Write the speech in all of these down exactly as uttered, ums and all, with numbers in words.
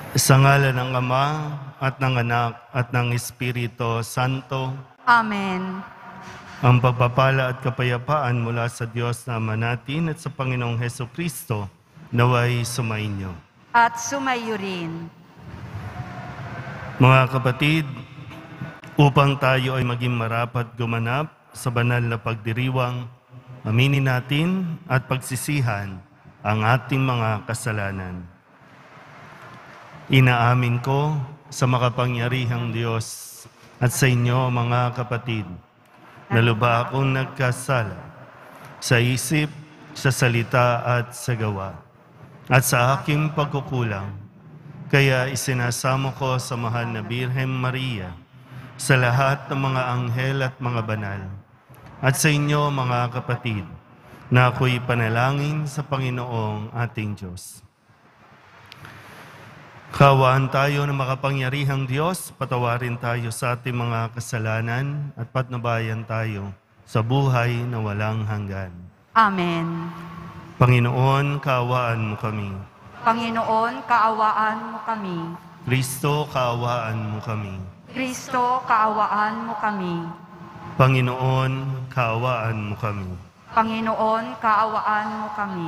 Sa ngalan ng Ama at ng Anak at ng Espiritu Santo. Amen. Ang pagpapala at kapayapaan mula sa Diyos na Ama natin at sa Panginoong Hesukristo naway sumainyo. At sumayo rin. Mga kapatid, upang tayo ay maging marapat gumanap sa banal na pagdiriwang, aminin natin at pagsisihan ang ating mga kasalanan. Inaamin ko sa makapangyarihang Diyos at sa inyo mga kapatid, na lubha akong nagkasala sa isip, sa salita at sa gawa, at sa aking pagkukulang. Kaya isinasamo ko sa mahal na Birhen Maria, sa lahat ng mga anghel at mga banal, at sa inyo mga kapatid, na ako'y panalangin sa Panginoong ating Diyos. Kawaan tayo ng makapangyarihang Diyos, patawarin tayo sa ating mga kasalanan at patnubayan tayo sa buhay na walang hanggan. Amen. Panginoon, kaawaan mo kami. Panginoon, kaawaan mo kami. Kristo, kaawaan mo kami. Kristo, kaawaan mo kami. Panginoon, kaawaan mo kami. Panginoon, kaawaan mo kami.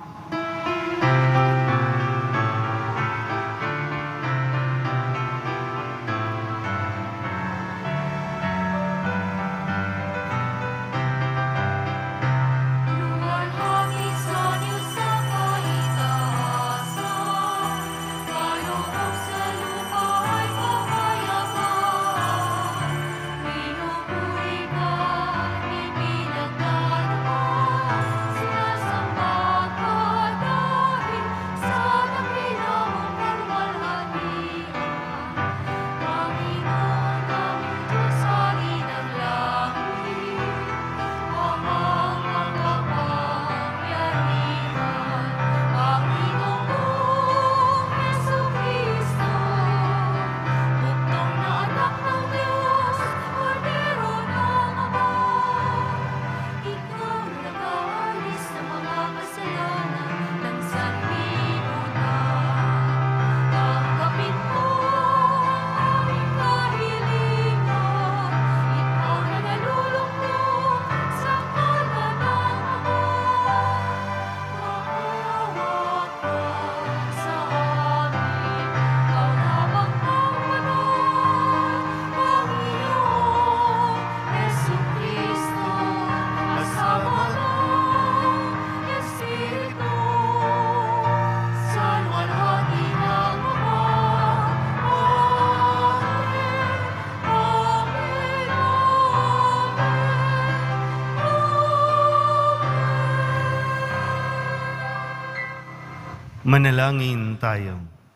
Manalangin tayo.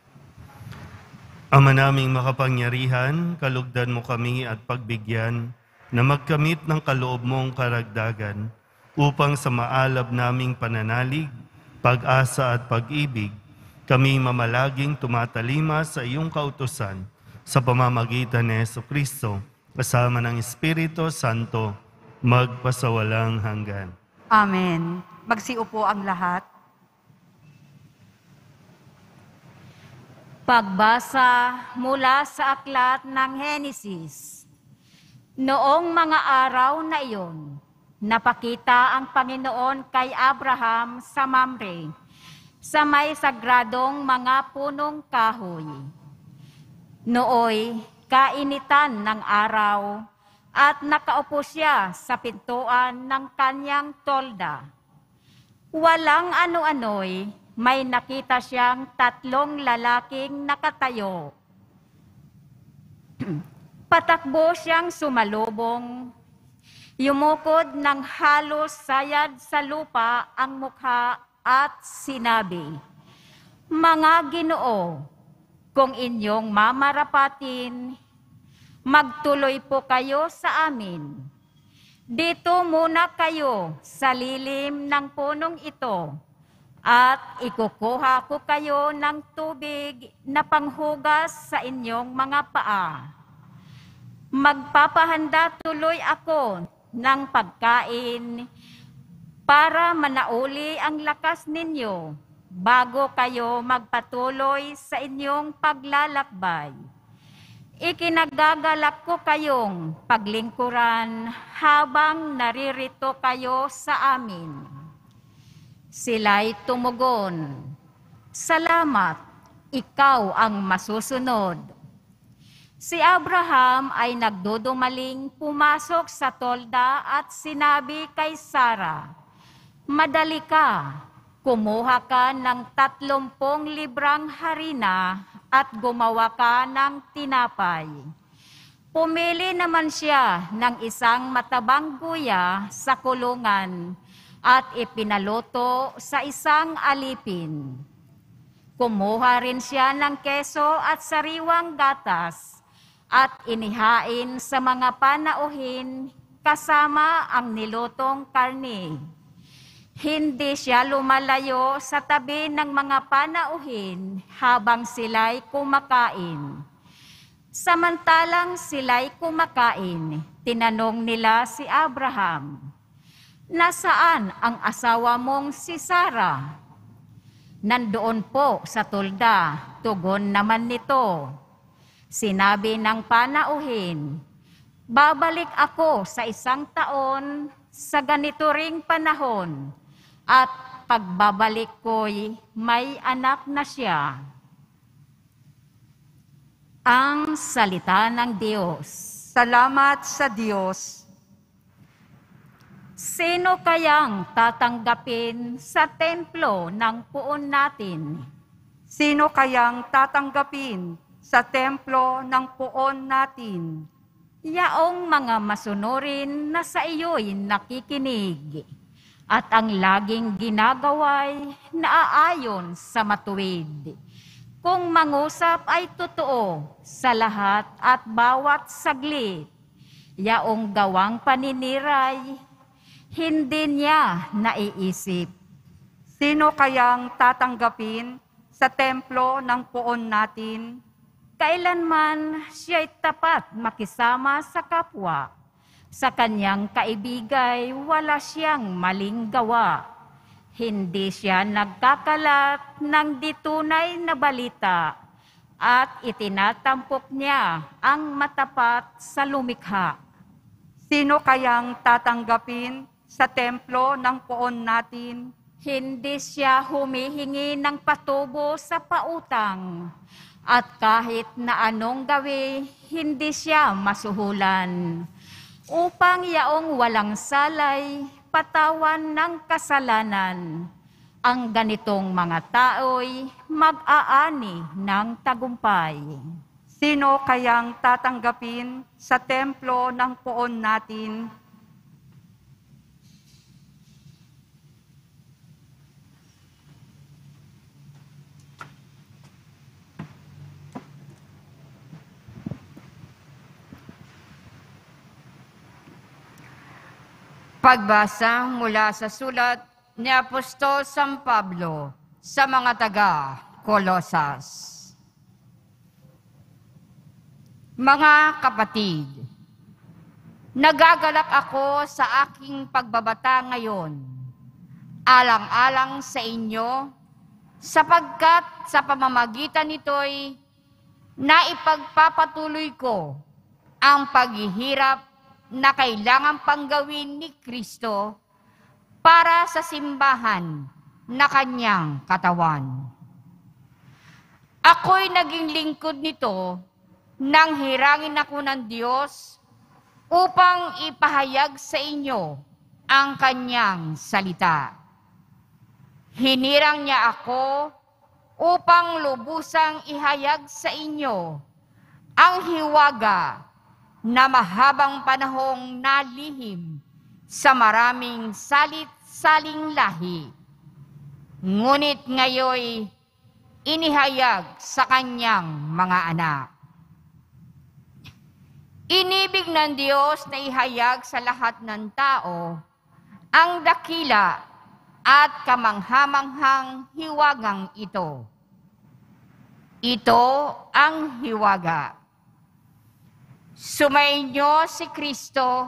Ama naming makapangyarihan, kalugdan mo kami at pagbigyan na magkamit ng kaloob mong karagdagan upang sa maalab naming pananalig, pag-asa at pag-ibig, kami mamalaging tumatalima sa iyong kautusan sa pamamagitan ni Jesucristo, kasama ng Espiritu Santo, magpasawalang hanggan. Amen. Magsiupo ang lahat. Pagbasa mula sa aklat ng Henesis. Noong mga araw na iyon, napakita ang Panginoon kay Abraham sa Mamre, sa may sagradong mga punong kahoy. Nooy, kainitan ng araw, at nakaupo siya sa pintuan ng kanyang tolda. Walang ano-ano'y, may nakita siyang tatlong lalaking nakatayo. Patakbo siyang sumalubong. Yumukod ng halos sayad sa lupa ang mukha at sinabi, "Mga Ginoo, kung inyong mamarapatin, magtuloy po kayo sa amin. Dito muna kayo sa lilim ng punong ito, at ikukuha ko kayo ng tubig na panghugas sa inyong mga paa. Magpapahanda tuloy ako ng pagkain para manauli ang lakas ninyo bago kayo magpatuloy sa inyong paglalakbay. Ikinagagalak ko kayong paglingkuran habang naririto kayo sa amin. Sila'y tumugon, "Salamat, ikaw ang masusunod." Si Abraham ay nagdudumaling pumasok sa tolda at sinabi kay Sarah, "Madali ka, kumuha ka ng tatlumpong librang harina at gumawa ka ng tinapay." Pumili naman siya ng isang matabang guya sa kulungan at ipinaluto sa isang alipin. Kumuha rin siya ng keso at sariwang gatas at inihain sa mga panauhin kasama ang nilutong karne. Hindi siya lumalayo sa tabi ng mga panauhin habang sila'y kumakain. Samantalang sila'y kumakain, tinanong nila si Abraham, "Nasaan ang asawa mong si Sarah?" "Nandoon po sa tulda," tugon naman nito. Sinabi ng panauhin, "Babalik ako sa isang taon sa ganito ring panahon, at pagbabalik ko'y may anak na siya." Ang salita ng Diyos. Salamat sa Diyos. Sino kayang tatanggapin sa templo ng puon natin? Sino kayang tatanggapin sa templo ng puon natin? Yaong mga masunurin na sa iyo'y nakikinig, at ang laging ginagaway naaayon sa matuwid. Kung mangusap ay totoo sa lahat at bawat saglit, yaong gawang paniniray, hindi niya naiisip. Sino kayang tatanggapin sa templo ng puon natin? Kailanman siya'y tapat makisama sa kapwa. Sa kanyang kaibigay, wala siyang maling gawa. Hindi siya nagkakalat ng ditunay na balita at itinatampok niya ang matapat sa lumikha. Sino kayang tatanggapin sa templo ng puon natin? Hindi siya humihingi ng patubo sa pautang, at kahit na anong gawi, hindi siya masuhulan, upang yaong walang salay, patawan ng kasalanan. Ang ganitong mga tao'y mag-aani ng tagumpay. Sino kayang tatanggapin sa templo ng puon natin? Pagbasa mula sa sulat ni Apostol San Pablo sa mga taga-Kolosas. Mga kapatid, nagagalak ako sa aking pagbabata ngayon, alang-alang sa inyo, sapagkat sa pamamagitan nito'y naipagpapatuloy ko ang paghihirap na kailangan pang gawin ni Kristo para sa simbahan na kanyang katawan. Ako'y naging lingkod nito nang hirangin ako ng Diyos upang ipahayag sa inyo ang kanyang salita. Hinirang niya ako upang lubusang ihayag sa inyo ang hiwaga na mahabang panahong nalihim sa maraming salit-saling lahi. Ngunit ngayoy inihayag sa kanyang mga anak. Inibig ng Diyos na ihayag sa lahat ng tao ang dakila at kamanghamanghang hiwagang ito. Ito ang hiwaga. Sumainyo si Kristo,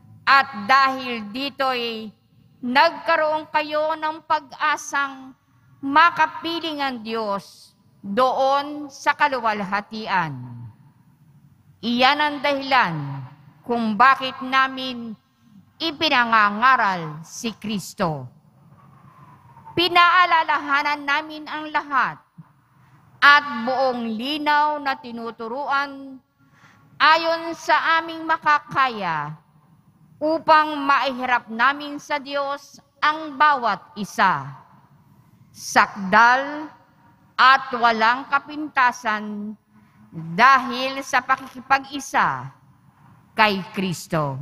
at dahil dito'y nagkaroon kayo ng pag-asang makapiling ang Diyos doon sa kaluwalhatian. Iyan ang dahilan kung bakit namin ipinangangaral si Kristo. Pinaalalahanan namin ang lahat at buong linaw na tinuturuan ayon sa aming makakaya upang maihirap namin sa Diyos ang bawat isa. Sakdal at walang kapintasan dahil sa pakikipag-isa kay Kristo.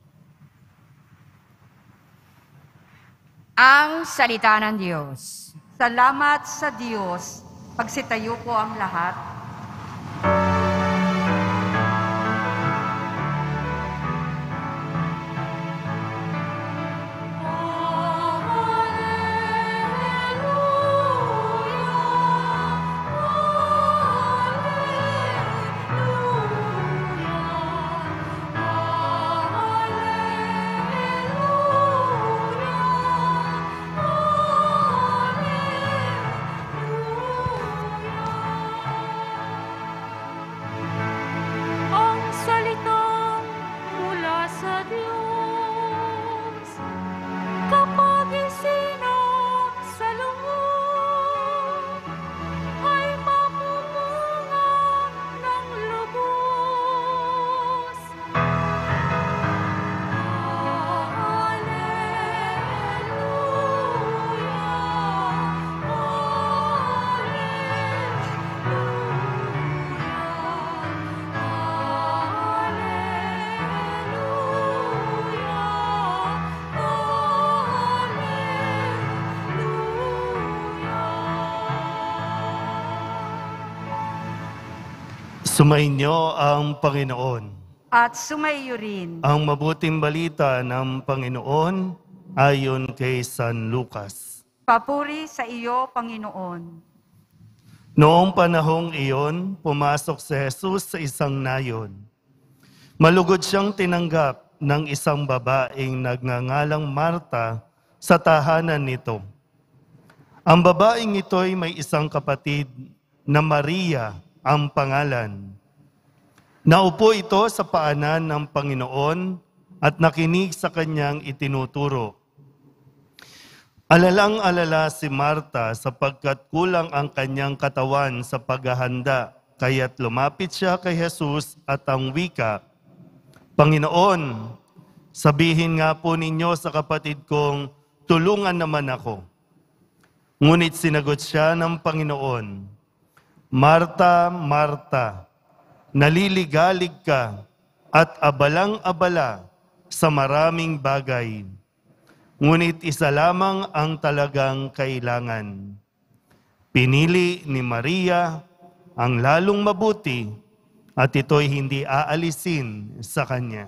Ang salita ng Diyos. Salamat sa Diyos. Pagsitayo po ang lahat. Sumainyo ang Panginoon. At sumaiyo rin. Ang mabuting balita ng Panginoon ayon kay San Lucas. Papuri sa iyo, Panginoon. Noong panahong iyon, pumasok si Jesus sa isang nayon. Malugod siyang tinanggap ng isang babaeng nagngangalang Marta sa tahanan nito. Ang babaeng ito'y may isang kapatid na Maria ang pangalan. Naupo ito sa paanan ng Panginoon at nakinig sa kanyang itinuturo. Alalang-alala si Marta sapagkat kulang ang kanyang katawan sa paghahanda, kaya't lumapit siya kay Jesus at ang wika, Panginoon, sabihin nga po ninyo sa kapatid kong, tulungan naman ako. Ngunit sinagot siya ng Panginoon, Marta, Marta, naliligalig ka at abalang-abala sa maraming bagay. Ngunit isa lamang ang talagang kailangan. Pinili ni Maria ang lalong mabuti at ito'y hindi aalisin sa kanya.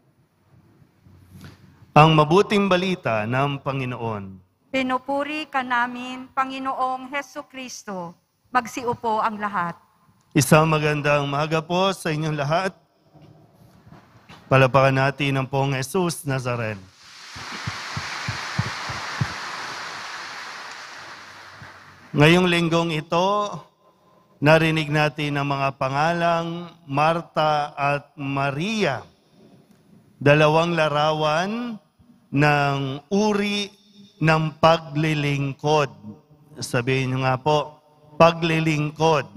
Ang mabuting balita ng Panginoon. Pinupuri ka namin, Panginoong Hesukristo. Magsiupo ang lahat. Isang magandang umaga po sa inyong lahat. Palapakan natin ang Poong Jesus Nazaren. Ngayong linggong ito, narinig natin ang mga pangalang Marta at Maria. Dalawang larawan ng uri ng paglilingkod. Sabihin nyo nga po, paglilingkod.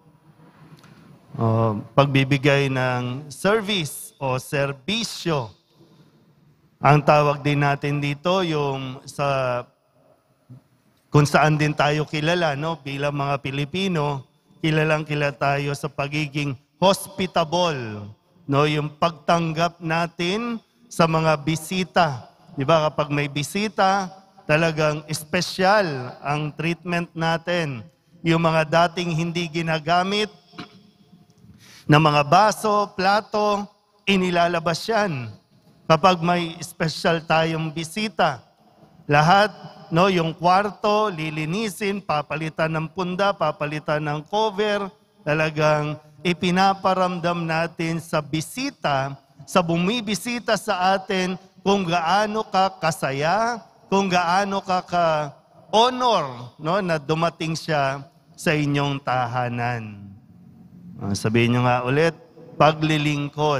Uh, pagbibigay ng service o serbisyo. Ang tawag din natin dito yung sa kung saan din tayo kilala, no? Bilang mga Pilipino, kilalang kilala tayo sa pagiging hospitable, no? Yung pagtanggap natin sa mga bisita. Di ba kapag may bisita, talagang espesyal ang treatment natin. Yung mga dating hindi ginagamit na mga baso, plato, inilalabas yan. Kapag may espesyal tayong bisita, lahat, no, yung kwarto, lilinisin, papalitan ng punda, papalitan ng cover, talagang ipinaparamdam natin sa bisita, sa bumibisita sa atin, kung gaano ka kasaya, kung gaano ka ka honor, no, na dumating siya sa inyong tahanan. Ah, sabihin nyo nga ulit, paglilingkod.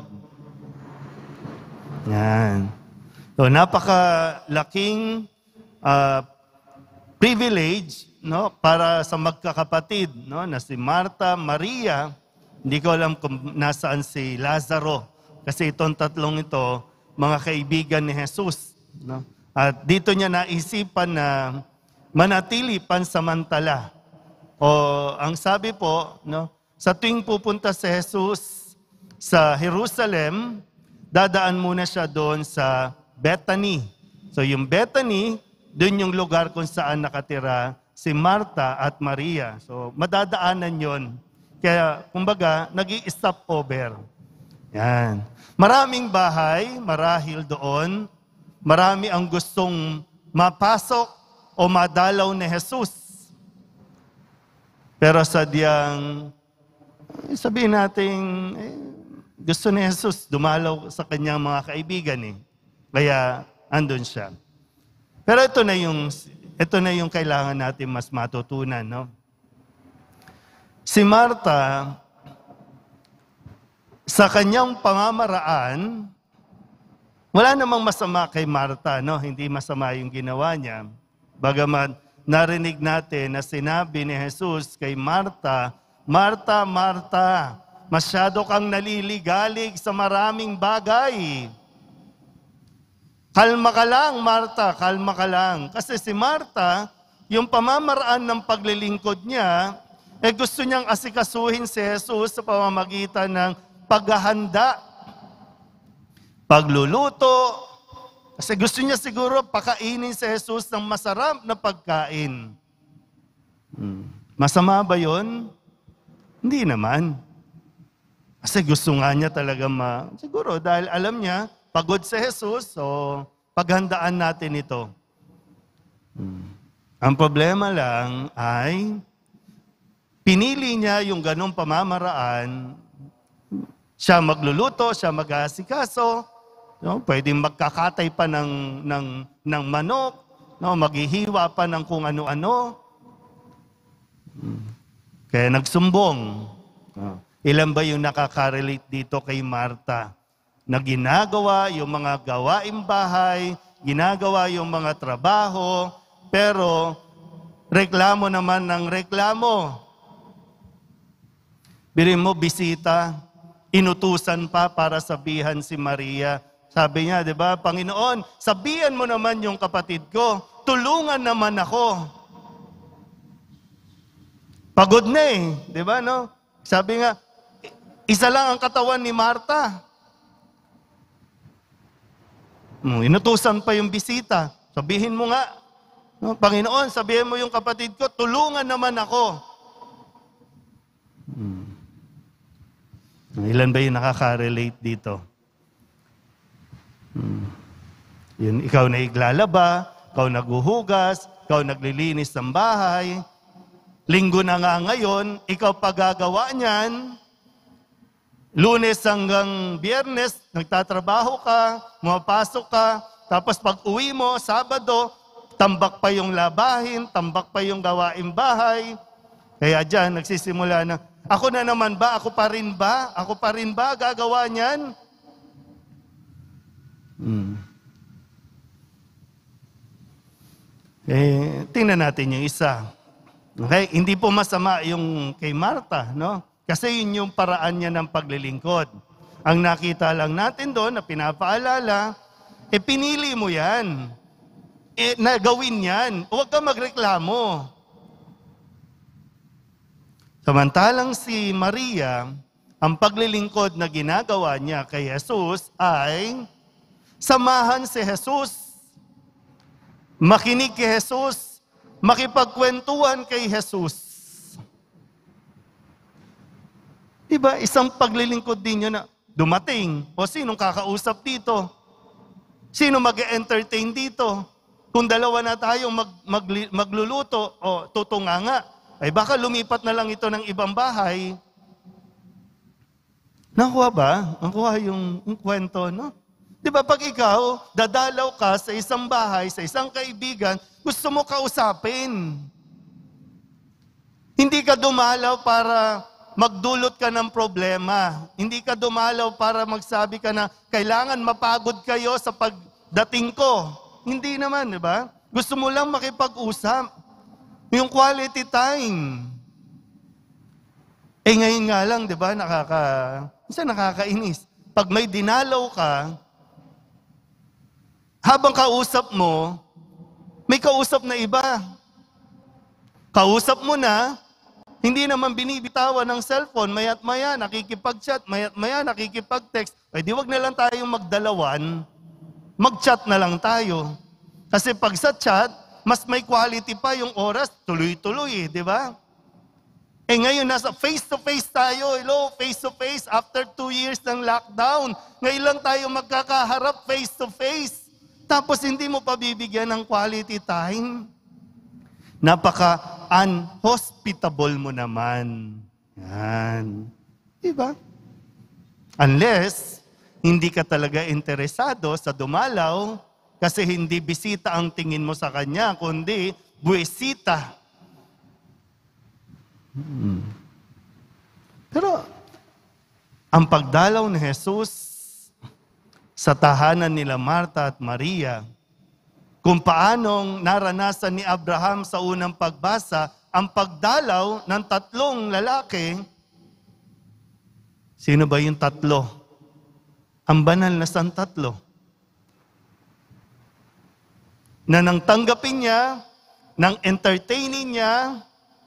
Yan. So, napakalaking uh, privilege, no, para sa magkakapatid, no, na si Marta, Maria. Hindi ko alam kung nasaan si Lazaro. Kasi itong tatlong ito, mga kaibigan ni Jesus. No? At dito niya naisipan na manatili pansamantala. O ang sabi po, no, sa tuwing pupunta si Jesus sa Jerusalem, dadaan muna siya doon sa Bethany. So yung Bethany, doon yung lugar kung saan nakatira si Marta at Maria. So madadaanan yon. Kaya kumbaga, nag-i-stop over. Yan. Maraming bahay, marahil doon. Marami ang gustong mapasok o madalaw ni Jesus. Pero sadyang, eh, sabihin natin, eh, gusto ni Jesus dumalaw sa kanyang mga kaibigan eh. Kaya andun siya. Pero ito na yung, ito na yung kailangan natin mas matutunan, no? Si Marta, sa kanyang pamamaraan, wala namang masama kay Marta, no? Hindi masama yung ginawa niya. Bagaman narinig natin na sinabi ni Jesus kay Marta, Marta, Marta, masyado kang naliligalig sa maraming bagay. Kalma ka lang, Marta, kalma ka lang. Kasi si Marta, yung pamamaraan ng paglilingkod niya, eh gusto niyang asikasuhin si Jesus sa pamamagitan ng paghahanda, pagluluto, kasi gusto niya siguro pakainin si Jesus ng masarap na pagkain. Hmm. Masama ba yun? Hindi naman. Kasi gusto nga niya talaga ma... Siguro dahil alam niya, pagod si Jesus, so paghandaan natin ito. Hmm. Ang problema lang ay pinili niya yung ganong pamamaraan. Siya magluluto, siya mag-aasikaso, no? Pwedeng magkakatay pa ng, ng, ng manok, no? Maghihiwa pa ng kung ano-ano. Kaya nagsumbong. Ilan ba yung nakaka-relate dito kay Marta? Na ginagawa yung mga gawaing bahay, ginagawa yung mga trabaho, pero reklamo naman ng reklamo. Birin mo, bisita, inutusan pa para sabihan si Maria. Sabi niya, di ba, Panginoon, sabihan mo naman yung kapatid ko, tulungan naman ako. Pagod na eh, di ba, no? Sabi nga, isa lang ang katawan ni Marta. Hmm, inutusan pa yung bisita. Sabihin mo nga, no, Panginoon, sabihin mo yung kapatid ko, tulungan naman ako. Hmm. Ilan ba yung nakaka-relate dito? Hmm. Yun, ikaw na iglalaba, ikaw naghuhugas, ikaw naglilinis ng bahay. Linggo na nga ngayon, ikaw pagagawa niyan. Lunes hanggang Biyernes, nagtatrabaho ka, mapasok ka, tapos pag uwi mo, Sabado, tambak pa yung labahin, tambak pa yung gawaing bahay. Kaya dyan, nagsisimula na, ako na naman ba? Ako pa rin ba? Ako pa rin ba gagawa niyan? Hmm. Eh, tingnan natin yung isa. Okay? Hindi po masama yung kay Marta, no? Kasi yun yung paraan niya ng paglilingkod. Ang nakita lang natin doon na pinapaalala, eh pinili mo yan. Eh, na gawin yan. Huwag ka magreklamo. Samantalang si Maria, ang paglilingkod na ginagawa niya kay Jesus ay samahan si Jesus, makinig kay Jesus, makipagkwentuhan kay Jesus. Diba, isang paglilingkod din yun na dumating. O sinong kakausap dito? Sino mag-entertain dito? Kung dalawa na tayo mag, mag, magluluto o tutunganga, ay baka lumipat na lang ito ng ibang bahay. Nakuha ba? Nakuha yung, yung kwento, no? Di ba pag ikaw, dadalaw ka sa isang bahay, sa isang kaibigan, gusto mo kausapin. Hindi ka dumalaw para magdulot ka ng problema. Hindi ka dumalaw para magsabi ka na kailangan mapagod kayo sa pagdating ko. Hindi naman, di ba? Gusto mo lang makipag-usap. Yung quality time. Eh ngayon nga lang, di ba, nakaka, minsan nakakainis. Pag may dinalaw ka, habang kausap mo, may kausap na iba. Kausap mo na, hindi naman binibitawan ng cellphone, maya't maya, nakikipag-chat, maya't maya, nakikipag-text. Ay di wag na lang tayong magdalawan, mag-chat na lang tayo. Kasi pag sa chat, mas may quality pa yung oras, tuloy-tuloy, eh, di ba? Eh ngayon, nasa face-to-face tayo. Hello, face-to-face after two years ng lockdown. Ngayon lang tayo magkakaharap face-to-face. Tapos hindi mo pa bibigyan ng quality time. Napaka-unhospitable mo naman. Yan. Diba? Unless, hindi ka talaga interesado sa dumalaw kasi hindi bisita ang tingin mo sa kanya, kundi buwisita. Hmm. Pero, ang pagdalaw ni Jesus sa tahanan nila Marta at Maria, kung paanong naranasan ni Abraham sa unang pagbasa, ang pagdalaw ng tatlong lalaki, sino ba yung tatlo? Ang banal na santatlo. Na nang tanggapin niya, nang entertaining niya,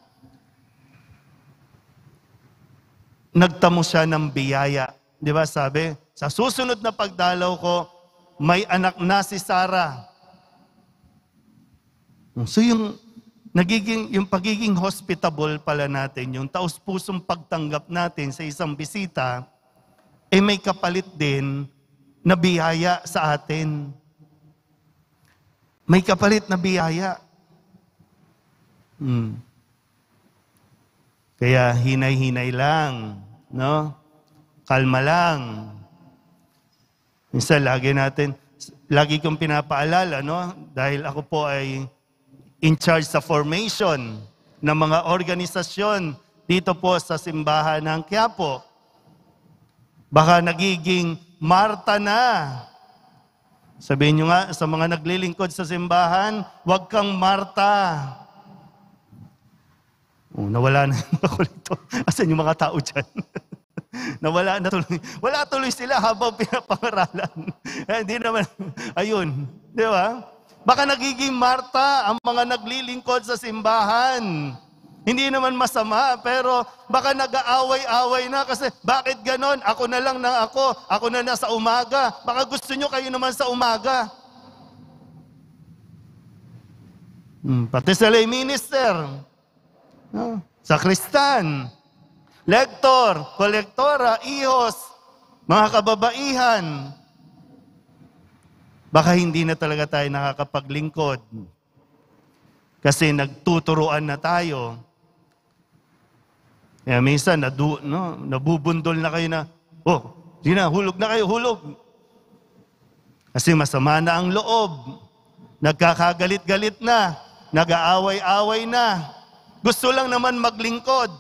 nagtamo siya ng biyaya. Di ba sabi, sa susunod na pagdalaw ko, may anak na si Sarah. So yung, nagiging, yung pagiging hospitable pala natin, yung taus-pusong pagtanggap natin sa isang bisita, eh may kapalit din na biyaya sa atin. May kapalit na biyaya. Hmm. Kaya hinay-hinay lang, no? Kalma lang. Minsan lagi natin, lagi kong pinapaalala, no? Dahil ako po ay in charge sa formation ng mga organisasyon dito po sa simbahan ng Quiapo. Baka nagiging Marta na. Sabihin nyo nga sa mga naglilingkod sa simbahan, huwag kang Marta. Oh, nawala na ako rito. Asan yung mga tao dyan? Nawala na tuloy. Wala tuloy sila habang pinapangaralan. Eh, hindi naman, ayun. Di ba? Baka nagiging Marta ang mga naglilingkod sa simbahan. Hindi naman masama, pero baka nag-aaway-away na kasi bakit ganon? Ako na lang na ako. Ako na na sa umaga. Baka gusto nyo kayo naman sa umaga. Hmm, pati sa lay minister. No? Sakristan, lektor, kolektora, ihos, mga kababaihan. Baka hindi na talaga tayo nakakapaglingkod. Kasi nagtuturuan na tayo. Kaya minsan, nadu, no, nabubundol na kayo na, oh, di na, hulog na kayo, hulog. Kasi masama na ang loob. Nagkakagalit-galit na. Nag-aaway-away na. Gusto lang naman maglingkod.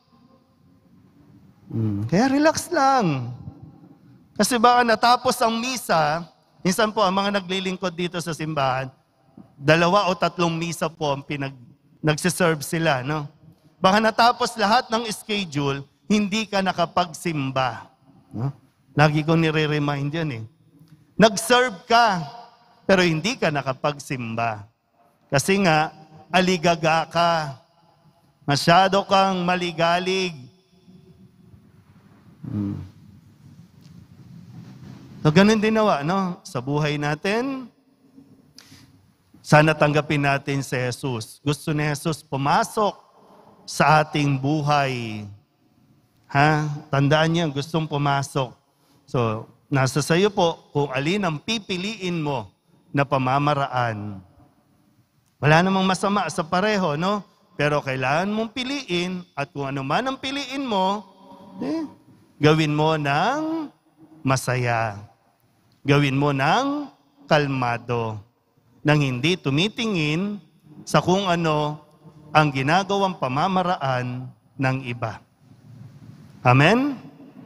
Hmm. Kaya relax lang. Kasi baka natapos ang misa, minsan po ang mga naglilingkod dito sa simbahan, dalawa o tatlong misa po ang pinag, nagsiserve sila. No? Baka natapos lahat ng schedule, hindi ka nakapagsimba. No? Lagi ko nire-remind yan eh. Nag-serve ka, pero hindi ka nakapagsimba. Kasi nga, aligaga ka. Masyado kang maligalig. Hmm. So, ganun din nawa, no? Sa buhay natin, sana tanggapin natin si Jesus. Gusto ni Jesus pumasok sa ating buhay. Ha? Tandaan niyo, gustong pumasok. So, nasa sayo po kung alin ang pipiliin mo na pamamaraan. Wala namang masama sa pareho, no? Pero kailangan mong piliin at kung ano man ang piliin mo, eh, gawin mo ng masaya. gawin mo ng kalmado, nang hindi tumitingin sa kung ano ang ginagawang pamamaraan ng iba. Amen?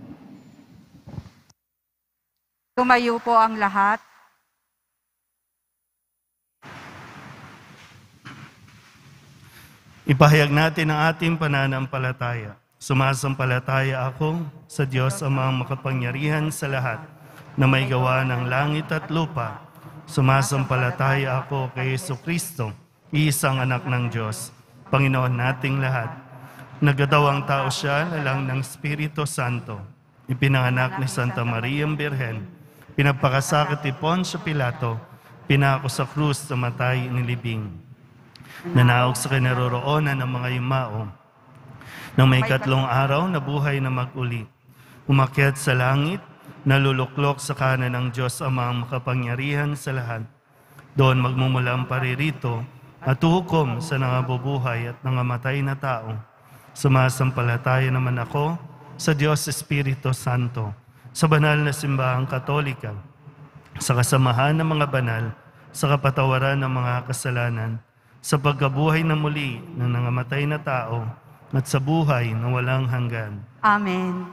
Tumayo po ang lahat. Ipahayag natin ang ating pananampalataya. Sumasampalataya ako sa Diyos Amang makapangyarihan sa lahat, na may gawa ng langit at lupa. Sumasampalataya ako kay Jesucristo, iisang anak ng Diyos, Panginoon nating lahat. Nagkatawang tao siya na lang ng Espiritu Santo. Ipinanganak ni Santa Maria Birhen. Pinagpakasakit ni Poncio Pilato. Pinako sa krus sa matay nilibing. Nanaog sa kinaroroonan ng mga yumao. Nang may katlong araw, nabuhay na mag-uli. Umakyat sa langit, naluluklok sa kanan ng Diyos Amang makapangyarihan sa lahat. Doon magmumula ang paririto at hukom sa nangabubuhay at nangamatay na tao. Sumasampalataya naman ako sa Diyos Espiritu Santo, sa banal na simbahang Katolika, sa kasamahan ng mga banal, sa kapatawaran ng mga kasalanan, sa pagkabuhay na muli ng nangamatay na tao, at sa buhay na walang hanggan. Amen.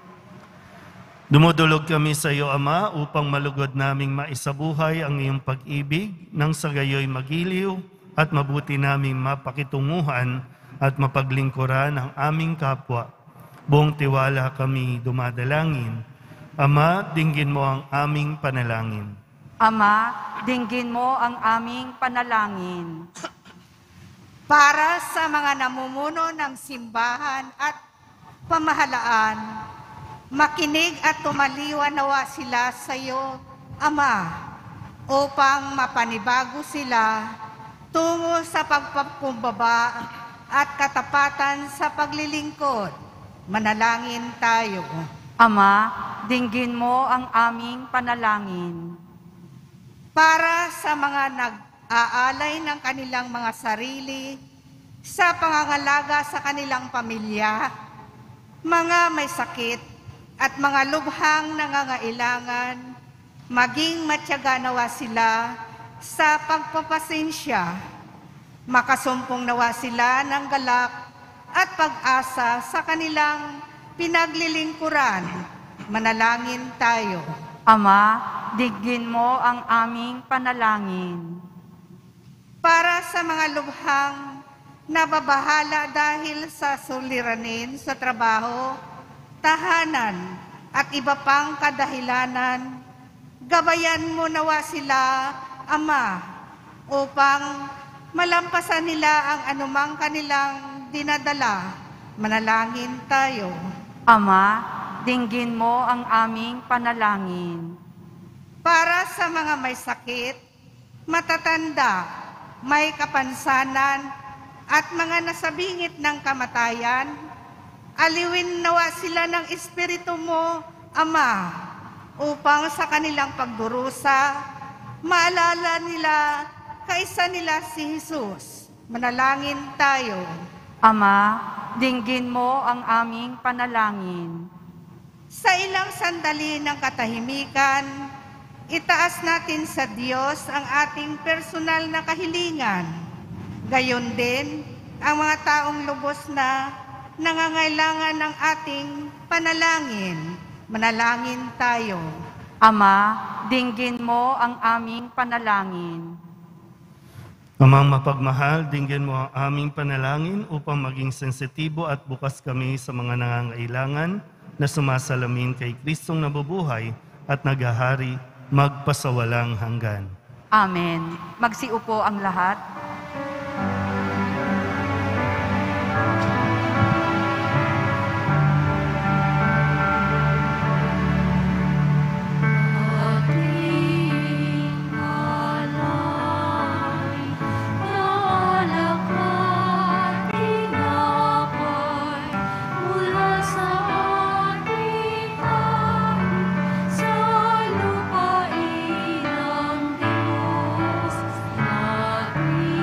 Dumudulog kami sa iyo, Ama, upang malugod naming maisabuhay ang iyong pag-ibig, nang sa gayoy magiliw at mabuti naming mapakitunguhan at mapaglingkuran ang aming kapwa. Buong tiwala kami dumadalangin. Ama, dinggin mo ang aming panalangin. Ama, dinggin mo ang aming panalangin. Para sa mga namumuno ng simbahan at pamahalaan, makinig at tumaliwan nawa sila sa iyo, Ama, upang mapanibago sila tungo sa pagpapumbaba at katapatan sa paglilingkod. Manalangin tayo. Ama, dinggin mo ang aming panalangin. Para sa mga nag-aalay ng kanilang mga sarili sa pangangalaga sa kanilang pamilya, mga may sakit at mga lubhang nangangailangan, maging matyaga nawa sila sa pagpapasensya. Makasumpong nawa sila ng galak at pag-asa sa kanilang pinaglilingkuran. Manalangin tayo. Ama, dinggin mo ang aming panalangin. Para sa mga lubhang nababahala dahil sa suliranin sa trabaho, tahanan at iba pang kadahilanan, gabayan mo nawa sila, Ama, upang malampasan nila ang anumang kanilang dinadala. Manalangin tayo. Ama, dinggin mo ang aming panalangin. Para sa mga may sakit, matatanda, may kapansanan, at mga nasabingit ng kamatayan, aliwin nawa sila ng Espiritu mo, Ama, upang sa kanilang pagdurusa, maalala nila kaisa nila si Jesus. Manalangin tayo. Ama, dinggin mo ang aming panalangin. Sa ilang sandali ng katahimikan, itaas natin sa Diyos ang ating personal na kahilingan. Gayon din, ang mga taong lubos na nangangailangan ng ating panalangin. Manalangin tayo. Ama, dinggin mo ang aming panalangin. Amang mapagmahal, dinggin mo ang aming panalangin upang maging sensitibo at bukas kami sa mga nangangailangan na sumasalamin kay Kristong nabubuhay at naghahari magpasawalang hanggan. Amen. Magsiupo ang lahat. Sa lupain ng Diyos, natin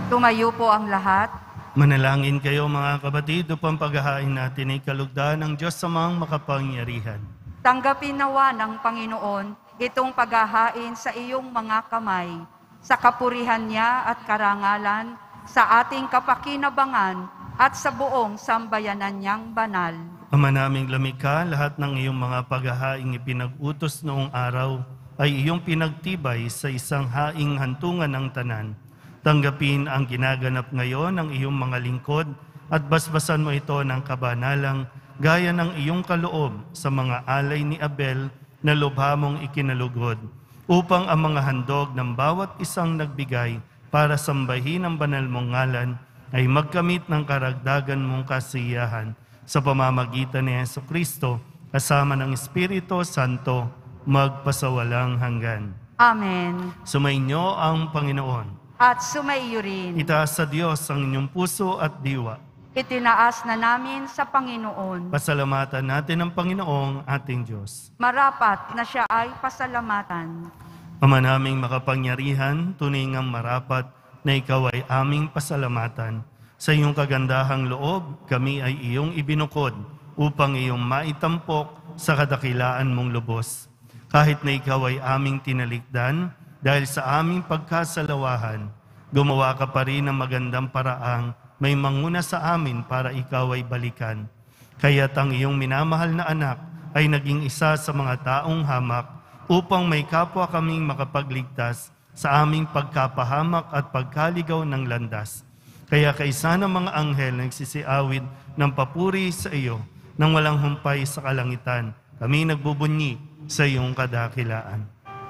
Tumayo po ang lahat. Manalangin kayo mga kapatid upang paghahain natin ay kalugdan ng Diyos sa mga makapangyarihan. Tanggapin nawa ng Panginoon itong paghahain sa iyong mga kamay, sa kapurihan niya at karangalan, sa ating kapakinabangan at sa buong sambayanan niyang banal. Ama naming lumikha, lahat ng iyong mga paghahaing ipinag-utos noong araw ay iyong pinagtibay sa isang haing hantungan ng tanan. Tanggapin ang ginaganap ngayon ng iyong mga lingkod at basbasan mo ito ng kabanalang gaya ng iyong kaloob sa mga alay ni Abel na lubha mong ikinalugod, upang ang mga handog ng bawat isang nagbigay para sambahin ang banal mong ngalan ay magkamit ng karagdagan mong kasiyahan sa pamamagitan ni Jesucristo kasama ng Espiritu Santo magpasawalang hanggan. Amen. Sumainyo ang Panginoon. At sumaiyo rin. Itaas sa Diyos ang inyong puso at diwa. Itinaas na namin sa Panginoon. Pasalamatan natin ang Panginoong ating Diyos. Marapat na siya ay pasalamatan. Ama naming makapangyarihan, tunay ngang marapat na ikaw ay aming pasalamatan. Sa iyong kagandahang loob, kami ay iyong ibinukod upang iyong maitampok sa kadakilaan mong lubos. Kahit na ikaw ay aming tinalikdan, dahil sa aming pagkasalawahan, gumawa ka pa rin ng magandang paraang may manguna sa amin para ikaw ay balikan. Kaya't ang iyong minamahal na anak ay naging isa sa mga taong hamak upang may kapwa kaming makapagligtas sa aming pagkapahamak at pagkaligaw ng landas. Kaya kaisa ng mga anghel nagsisiawid ng papuri sa iyo nang walang humpay sa kalangitan, kami nagbubunyi sa iyong kadakilaan.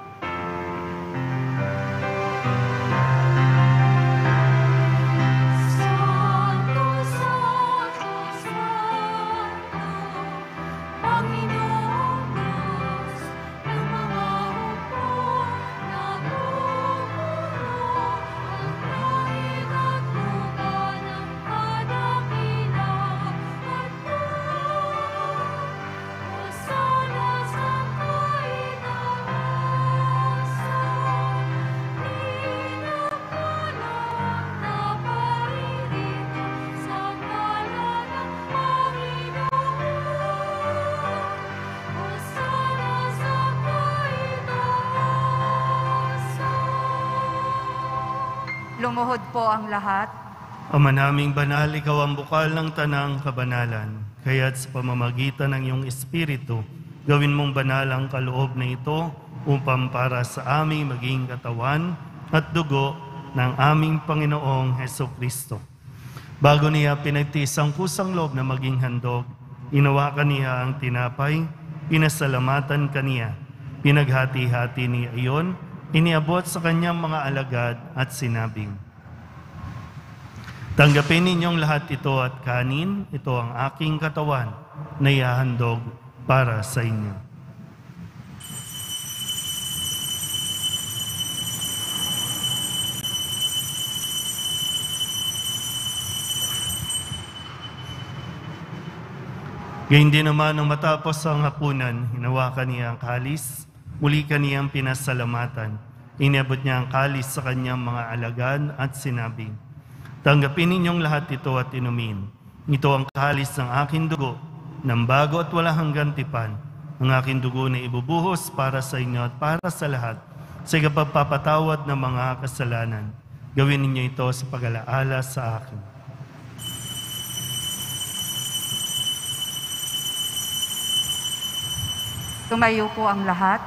Lumuhod po ang lahat. Ama naming banal, ikaw ang bukal ng tanang kabanalan. Kaya't sa pamamagitan ng iyong Espiritu, gawin mong banal ang kaloob na ito upang para sa aming maging katawan at dugo ng aming Panginoong Hesukristo. Bago niya pinagtiis ang kusang loob na maging handog, inawakan niya ang tinapay, pinasalamatan kaniya, pinaghati-hati niya iyon, iniabot sa kanyang mga alagad at sinabing, tanggapin ninyong lahat ito at kanin, ito ang aking katawan na ihahandog para sa inyo. Gayun din naman nang matapos ang hapunan, hinawakan niya ang kalis, muli kaniyang pinasalamatan. Iniabot niya ang kalis sa kanyang mga alagad at sinabi, tanggapin ninyong lahat ito at inumin. Ito ang kalis ng aking dugo, ng bago at wala hanggang tipan. Ang aking dugo na ibubuhos para sa inyo at para sa lahat, sa ikapagpapatawad ng mga kasalanan. Gawin ninyo ito sa pag-alaala sa akin. Tumayo po ang lahat.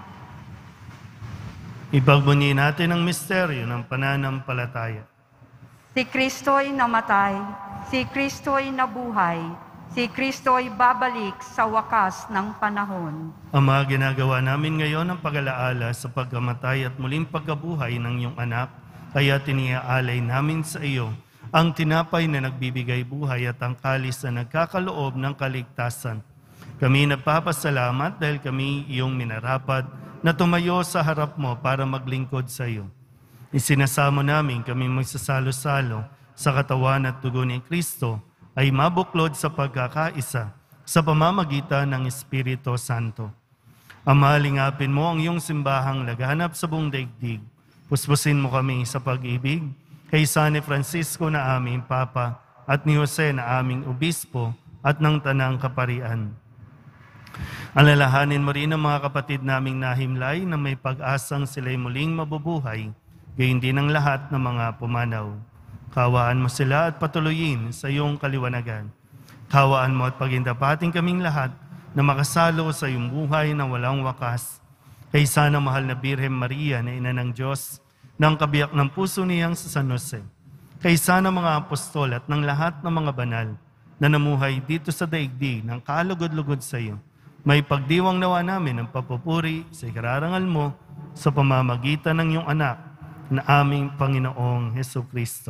Ipagbunyi natin ang misteryo ng pananampalataya. Si Kristo'y namatay, si Kristo'y nabuhay, si Kristo'y babalik sa wakas ng panahon. Ama, ginagawa namin ngayon ang pag-alaala sa pagkamatay at muling pagkabuhay ng iyong anak, kaya tiniaalay namin sa iyo ang tinapay na nagbibigay buhay at ang kalis na nagkakaloob ng kaligtasan. Kami nagpapasalamat dahil kami iyong minarapat na tumayo sa harap mo para maglingkod sa iyo. Isinasamo namin kami magsasalo-salo sa katawan at dugo ni Kristo ay mabuklod sa pagkakaisa sa pamamagitan ng Espiritu Santo. Ama, lingapin mo ang iyong simbahang laganap sa buong daigdig. Puspusin mo kami sa pag-ibig kay San Francisco na aming Papa, at ni Jose na aming Obispo, at ng Tanang Kaparian. Alalahanin mo rin ang mga kapatid naming nahimlay na may pag-asang sila'y muling mabubuhay, gayon din ang lahat ng mga pumanaw. Kawaan mo sila at patuloyin sa iyong kaliwanagan. Kawaan mo at pagindapating kaming lahat na makasalo sa iyong buhay na walang wakas. Kay sana mahal na Birhen Maria na Ina ng Diyos, ng kabiyak ng puso niyang sa San Jose. Kay sana mga apostol at ng lahat ng mga banal na namuhay dito sa daigdig ng kalugod-lugod sa iyo. May pagdiwang nawa namin ng papupuri sa ikararangal mo sa pamamagitan ng iyong anak na aming Panginoong Hesukristo.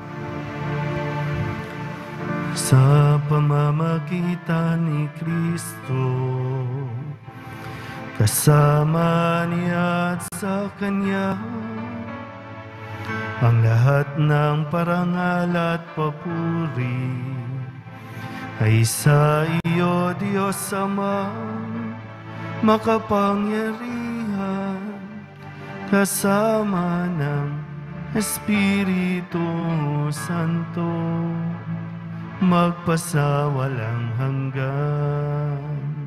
Sa pamamagitan ni Kristo, kasama niya at sa Kanya, ang lahat ng parangal at papuri ay sa iyo, Diyos Ama, makapangyarihan, kasama ng Espiritu Santo, magpasawalang hanggan.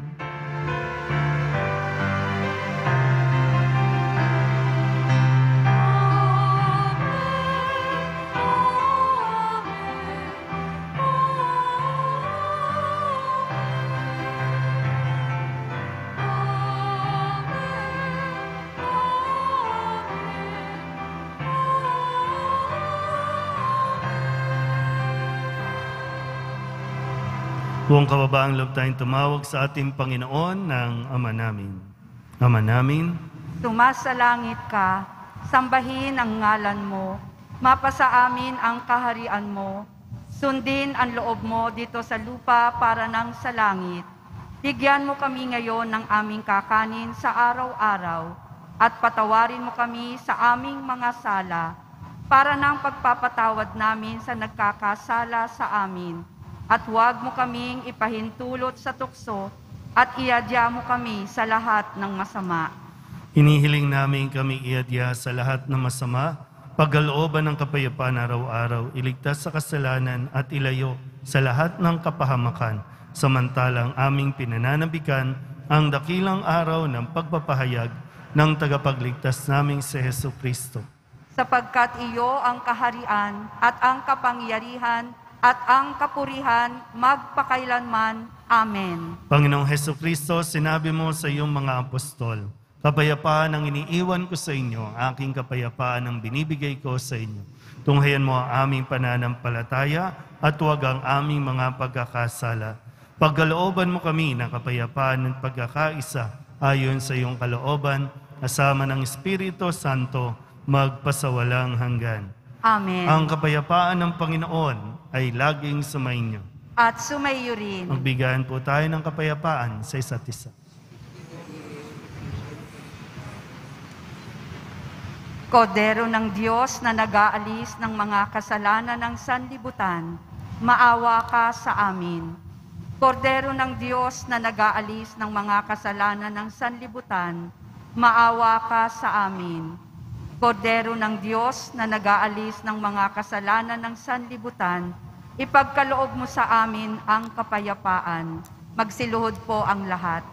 Buong kababaang loob tayong tumawag sa ating Panginoon ng Ama namin. Ama namin, Sumasalangit ka, sambahin ang ngalan mo, mapasa amin ang kaharian mo, sundin ang loob mo dito sa lupa para nang sa langit. Bigyan mo kami ngayon ng aming kakanin sa araw-araw, at patawarin mo kami sa aming mga sala, para nang pagpapatawad namin sa nagkakasala sa amin. At huwag mo kaming ipahintulot sa tukso at iadya mo kami sa lahat ng masama. hinihiling namin kami iadya sa lahat ng masama, pagkalooban ng kapayapaan araw-araw, iligtas sa kasalanan at ilayo sa lahat ng kapahamakan, samantalang aming pinananabikan ang dakilang araw ng pagpapahayag ng tagapagligtas naming si Hesukristo. Sapagkat iyo ang kaharian at ang kapangyarihan at ang kapurihan magpakailanman. Amen. Panginoong Hesukristo, sinabi mo sa iyong mga apostol, kapayapaan ang iniiwan ko sa inyo, ang aking kapayapaan ang binibigay ko sa inyo. Tunghayan mo ang aming pananampalataya at huwag ang aming mga pagkakasala. Pagkalooban mo kami ng kapayapaan at pagkakaisa ayon sa iyong kalooban, kasama ng Espiritu Santo, magpasawalang hanggan. Amen. Ang kapayapaan ng Panginoon ay laging sumainyo. At sumaiyo rin. Magbigayan po tayo ng kapayapaan sa isa't isa. Kordero ng Diyos na nag-aalis ng mga kasalanan ng sanlibutan, maawa ka sa amin. Kordero ng Diyos na nag-aalis ng mga kasalanan ng sanlibutan, maawa ka sa amin. Kordero ng Diyos na nag-aalis ng mga kasalanan ng sanlibutan, ipagkaloob mo sa amin ang kapayapaan. Magsiluhod po ang lahat.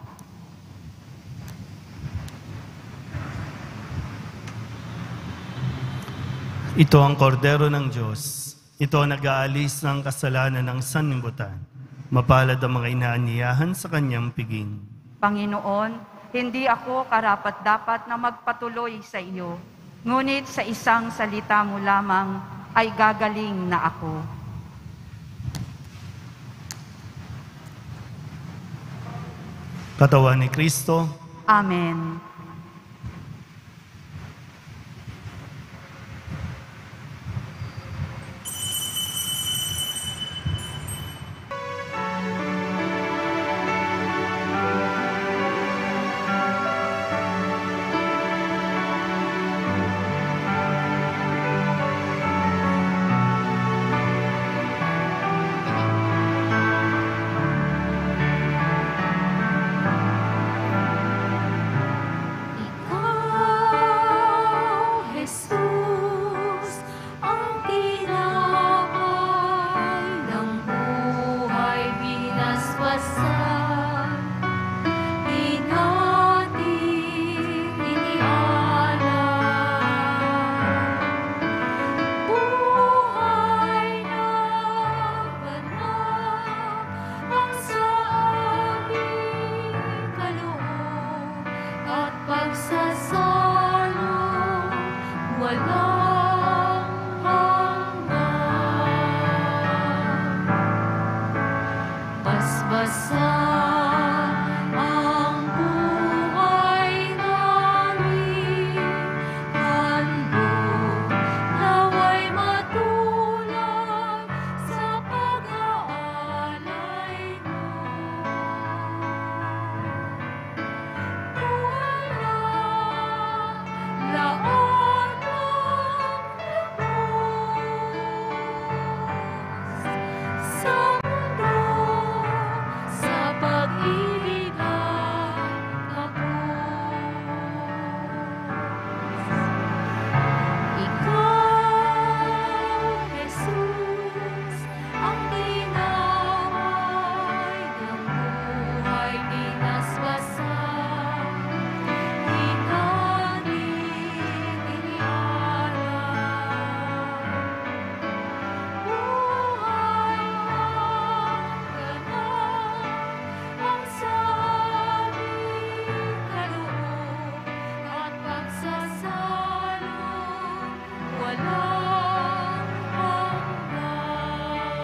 Ito ang kordero ng Diyos. Ito ang nag-aalis ng kasalanan ng sanlibutan. Mapalad ang mga inaanyayahan sa kanyang piging. Panginoon, hindi ako karapat-dapat na magpatuloy sa iyo. Ngunit sa isang salita mo lamang ay gagaling na ako. Katawan ni Kristo, Amen. pagsasalo, walang hanggan. Basbasan ang buhay namin, handog nawa'y matulad sa pag-aalay mo. Wala laon sa mundo, sa pag-ibig at kapos. Ikaw, Jesus, ang ginaway ng buhay binasbasan, hinaling inialay. Buhay hangganan ang saming kaloob at pagsasalo, walang hanggan.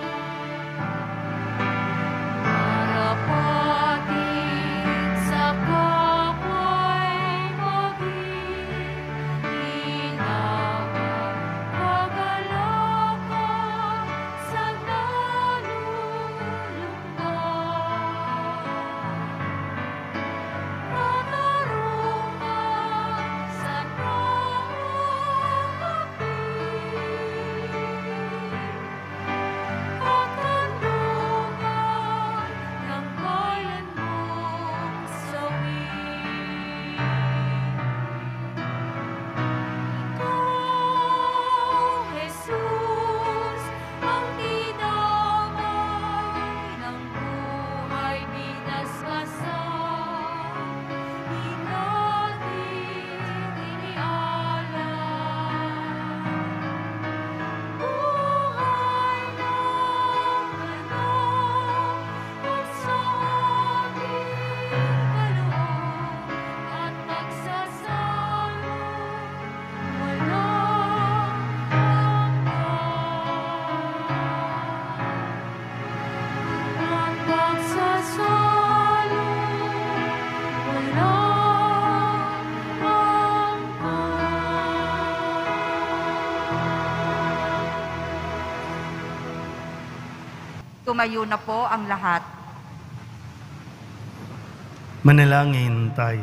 Marapatin sa kapwa'y maging hinahang kagalakan sa nalulungkot. Katarungan sa pag-ibig at kanlungan ng bayan mong sawi. Ikaw, Jesus, ang dinamay ng buhay binasbasan, hinaling inialay. Buhay hangganan ang saming kaloob at pagsasalo, walang hanggan. Ang pagsasalo, walang hanggan. Tumayo na po ang lahat. Manalangin tayo.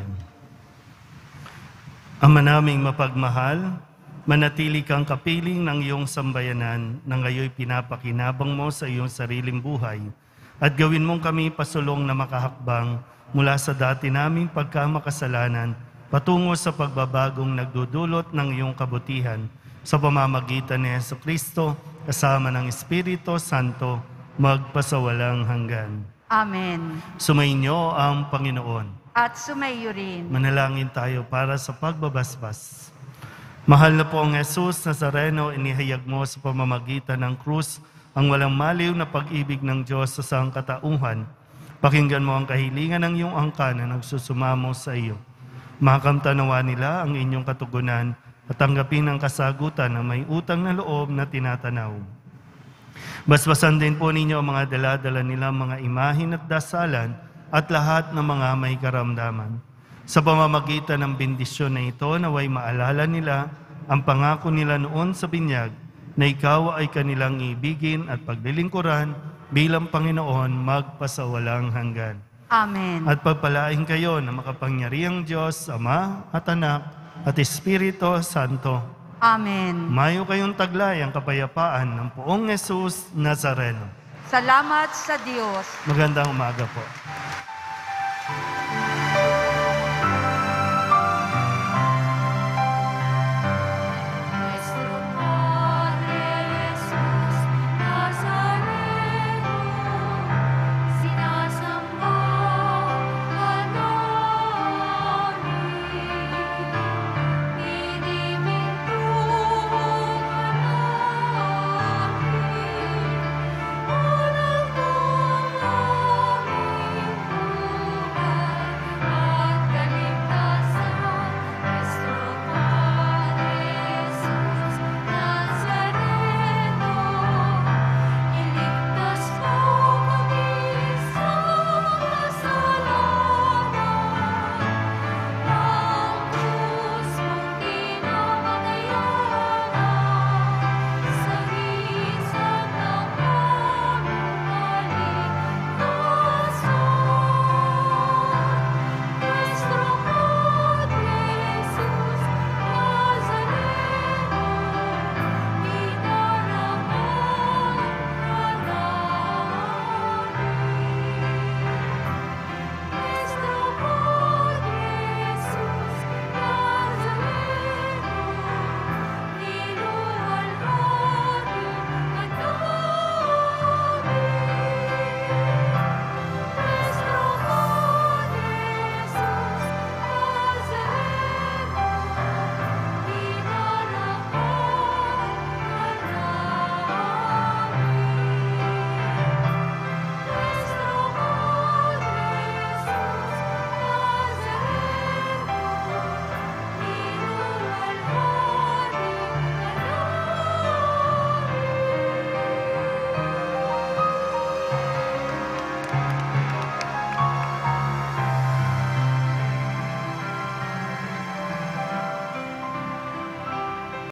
Ama naming mapagmahal, manatili kang kapiling ng iyong sambayanan na ngayoy pinapakinabang mo sa iyong sariling buhay at gawin mong kami pasulong na makahakbang mula sa dati naming pagkamakasalanan patungo sa pagbabagong nagdudulot ng iyong kabutihan sa pamamagitan ni Jesucristo kasama ng Espiritu Santo magpasawalang hanggan. Amen. Sumainyo ang Panginoon. At sumayo rin. Manalangin tayo para sa pagbabasbas. Mahal na po ang Jesus Nazareno, inihayag mo sa pamamagitan ng krus ang walang maliw na pag-ibig ng Diyos sa sangkatauhan. Pakinggan mo ang kahilingan ng iyong angkan na nagsusumamo sa iyo. Makamtanawa nila ang inyong katugunan at tanggapin ang kasagutan na may utang na loob na tinatanaw. Basbasan din po ninyo ang mga dala-dala nilang mga imahin at dasalan at lahat ng mga may karamdaman. Sa pamamagitan ng bendisyon na ito, naway maalala nila ang pangako nila noon sa binyag na ikaw ay kanilang ibigin at paglilingkuran bilang Panginoon magpasawalang hanggan. Amen. At pagpalain kayo na makapangyarihang Diyos, Ama at Anak at Espiritu Santo. Amen. Mayo kayong taglay ang kapayapaan ng poong Jesus Nazareno. Salamat sa Diyos. Magandang umaga po.